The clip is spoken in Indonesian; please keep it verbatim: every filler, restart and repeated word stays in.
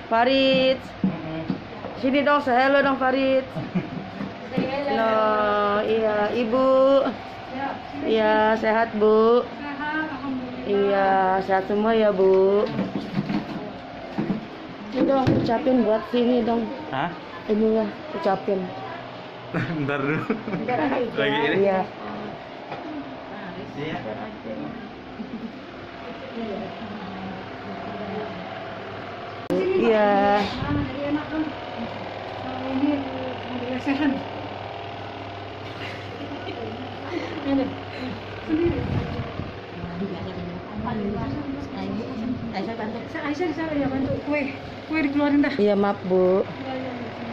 Farid. Sini dong, say hello dong Farid. No, iya, Ibu. Iya, sehat, Bu. Iya, sehat semua ya, Bu. Ini dong, ucapin buat sini dong. Hah? Ini ya, ucapin. Bentar dulu. Bentar aja. Lagi ini? Iya. Iya. Iya. Ini lesehan. Ini sendiri. Aisyah, saya ya bantu kue, kue dikeluarin dah. Iya, maaf, Bu. Ya, ya, ya.